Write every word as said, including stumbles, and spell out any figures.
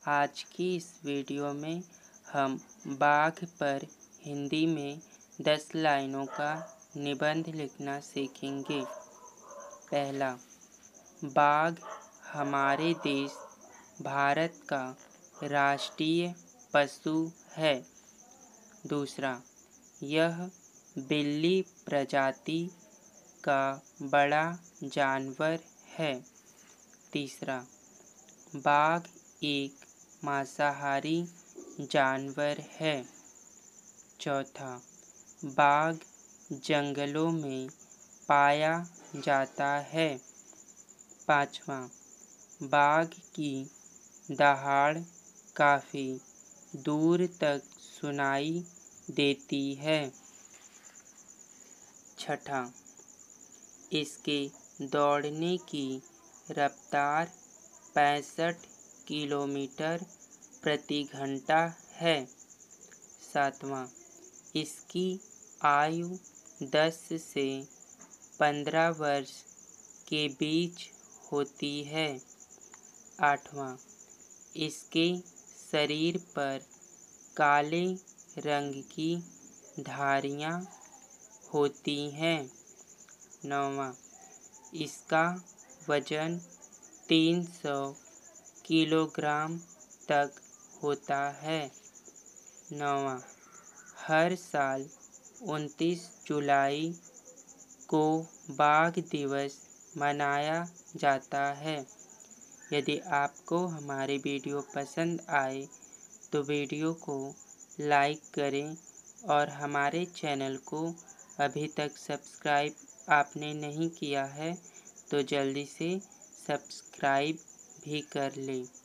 आज की इस वीडियो में हम बाघ पर हिंदी में दस लाइनों का निबंध लिखना सीखेंगे। पहला, बाघ हमारे देश भारत का राष्ट्रीय पशु है। दूसरा, यह बिल्ली प्रजाति का बड़ा जानवर है। तीसरा, बाघ एक मांसाहारी जानवर है। चौथा, बाघ जंगलों में पाया जाता है। पाँचवा, बाघ की दहाड़ काफ़ी दूर तक सुनाई देती है। छठा, इसके दौड़ने की रफ्तार पैंसठ किलोमीटर प्रति घंटा है। सातवां, इसकी आयु दस से पंद्रह वर्ष के बीच होती है। आठवां, इसके शरीर पर काले रंग की धारियाँ होती हैं। नौवां, इसका वजन तीन सौ किलोग्राम तक होता है। नौवां, हर साल उनतीस जुलाई को बाघ दिवस मनाया जाता है। यदि आपको हमारी वीडियो पसंद आए तो वीडियो को लाइक करें और हमारे चैनल को अभी तक सब्सक्राइब आपने नहीं किया है तो जल्दी से सब्सक्राइब भी कर लें।